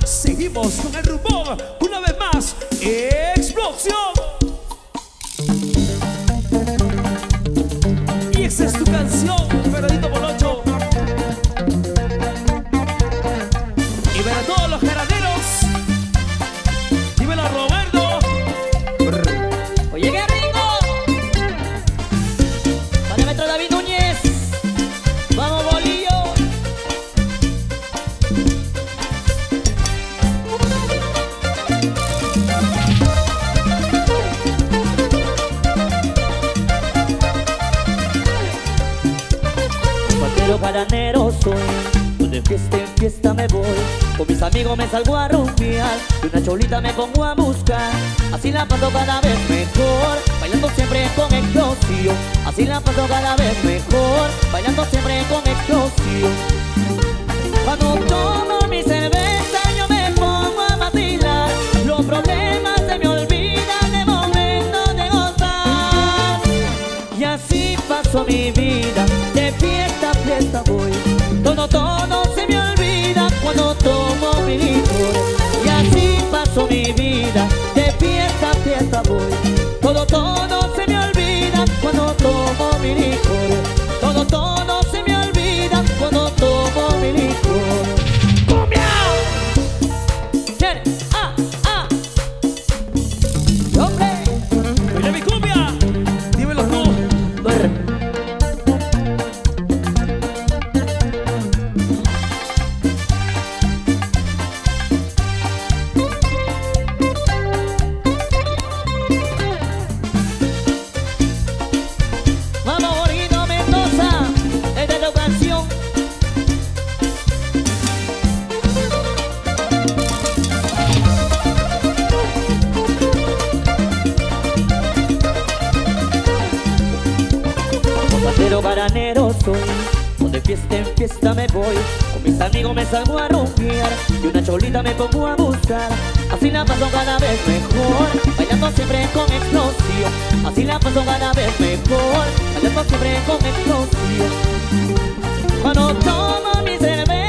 Seguimos con el rumor. Una vez más, explosión. Y esa es tu canción, Fernandito Molocho. Y para todos los jaraneros, dímelo, Roberto. Oye, qué rico. Para Metro David Núñez. Vamos, bolillo. Soltero jaranero soy, de fiesta en fiesta me voy. Con mis amigos me salgo a rumbear, y una cholita me pongo a buscar. Así la paso cada vez mejor, bailando siempre con explosión. Así la paso cada vez mejor, bailando siempre con explosión. Cuando tomo mi cerveza yo me pongo a vacilar. Los problemas se me olvidan de momentos de gozar. Y así paso mi vida, de fiesta a fiesta voy. Todo se me olvida cuando tomo mi licor. Y así paso mi vida, de fiesta a fiesta voy. Todo se me olvida cuando tomo mi licor. Todo se me olvida cuando tomo mi licor. ¡Cumbia! ¡Hombre! Mira mi cumbia. Dímelo tú. Vamos, Jorgito Mendoza, esta es tu canción. Zapatero garanero soy, donde fiesta en fiesta me voy. Con mis amigos me salgo a rumbear, y una cholita me pongo a buscar. Así la paso cada vez mejor, bailando siempre con explosión. Así la paso cada vez mejor, bailando siempre con explosión. Cuando tomo mi cerveza